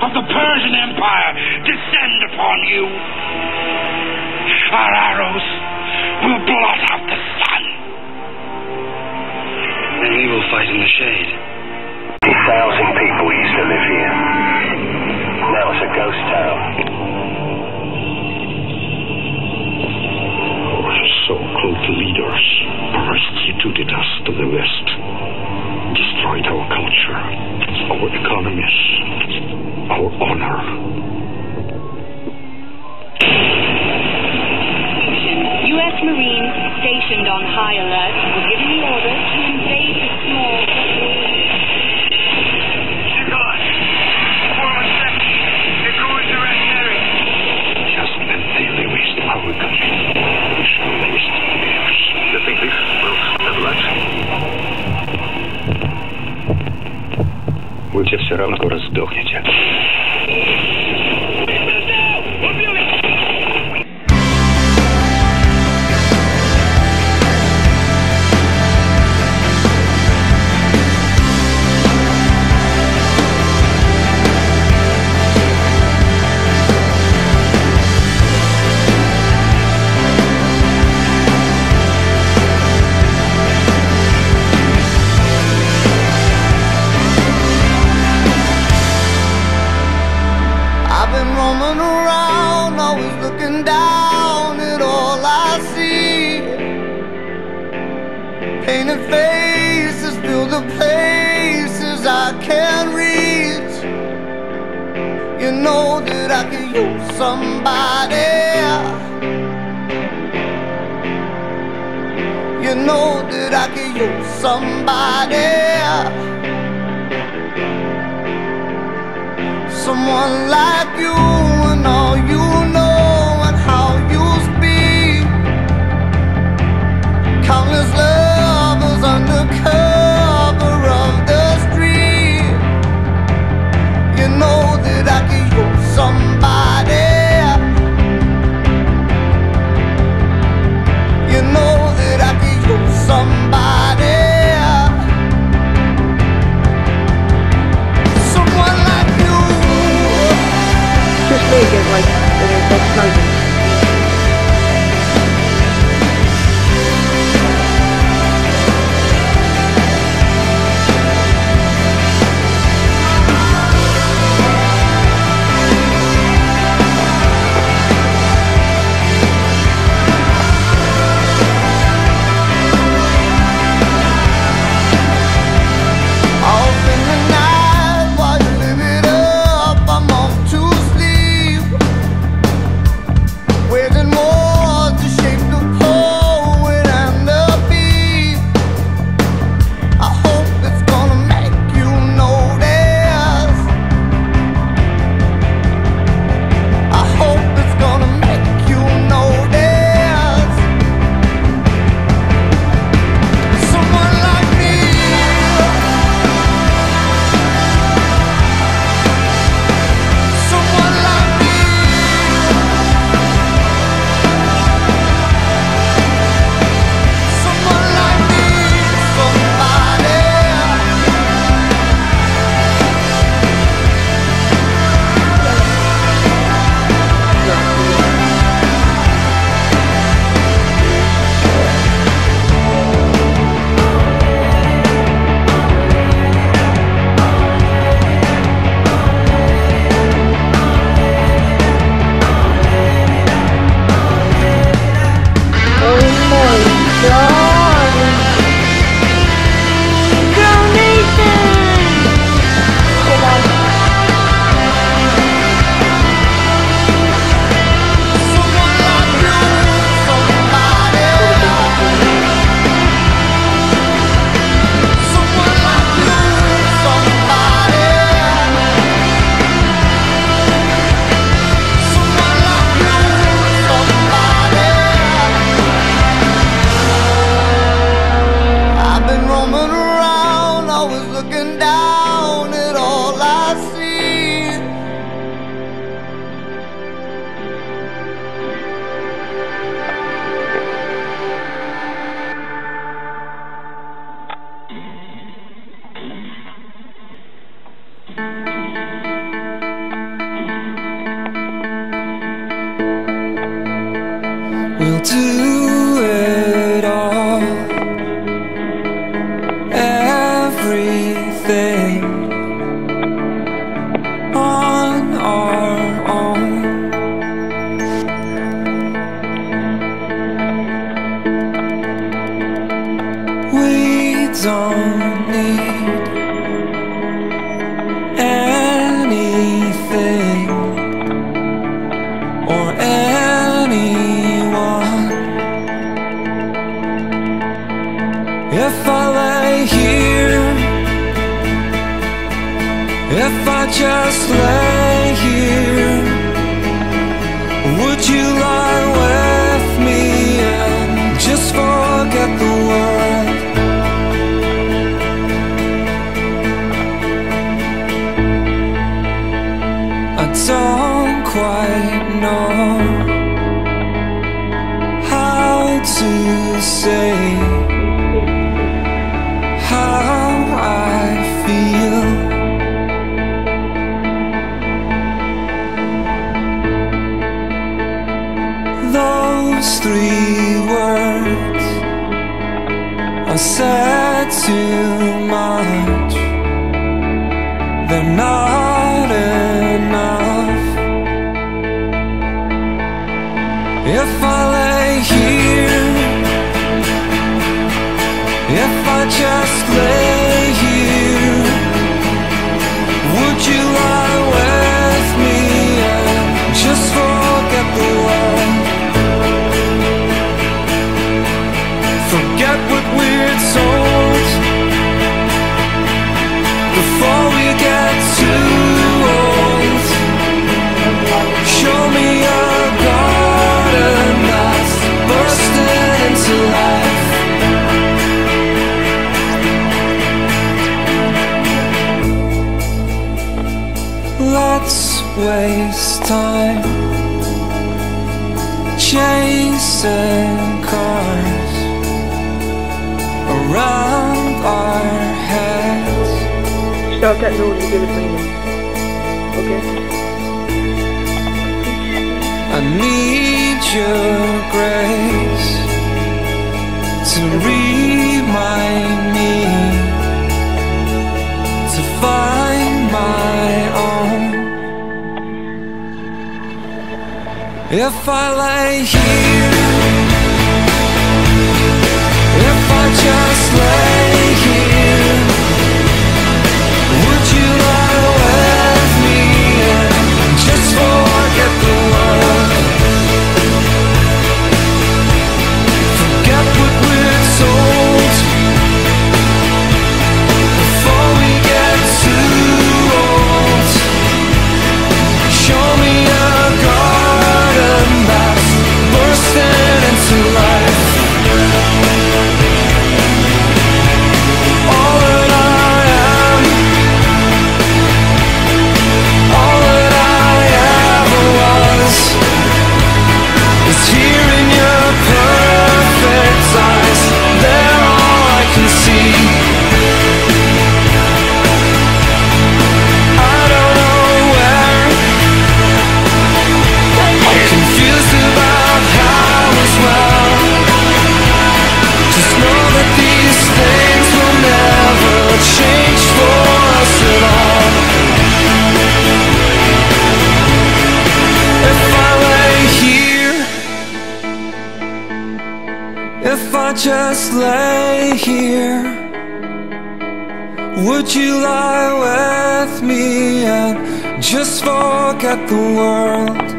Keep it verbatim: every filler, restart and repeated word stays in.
of the Persian Empire descend upon you. Our arrows will blot out the sun. And we will fight in the shade. fifty thousand people used to live here. Now it's a ghost town. Our so-called leaders prostituted us to the West, destroyed our culture, our economies, our honor. U S Marines stationed on high alert were given the order to invade the small submarine. Chicago, forward second. They're going direct area. Just until they waste our country, we shall waste theirs. You think this will never last? Вы все все равно скоро сдохнете. Roaming around, always looking down at all I see. Painted faces fill the places I can't reach. You know that I could use somebody. You know that I could use somebody. Someone like you and all you know and how you speak. Countless lovers under cover of the street. You know that I could use somebody. You know that I could use somebody. Someone like you. Just we'll do it all. Everything on our own. We don't need anything or anyone. If I lay here, if I just lay here, would you lie with me and just forget the world? I don't quite know how to say how I feel. Those three words are said too much. They're not enough. If I lay here, if I just lay here, would you lie with me and just forget the world? Forget what we're told before we get too old. Show me a garden that's bursting into life. Let's waste time chasing cars around our heads. Stop that noise and give it meaning. Okay? I need your grace to remind me to find my own. If I lay here, if I just lay here, would you lie with me and just forget the world? Forget what we're told before we get too old. Show me a garden that's bursting into life. All that I am, all that I ever was, is here in your perfect eyes. They're all I can see. I don't know where, I'm confused about how as well. Just know that these things will never change for us at all. If I lay here, if I just lay here, would you lie with me and just forget the world?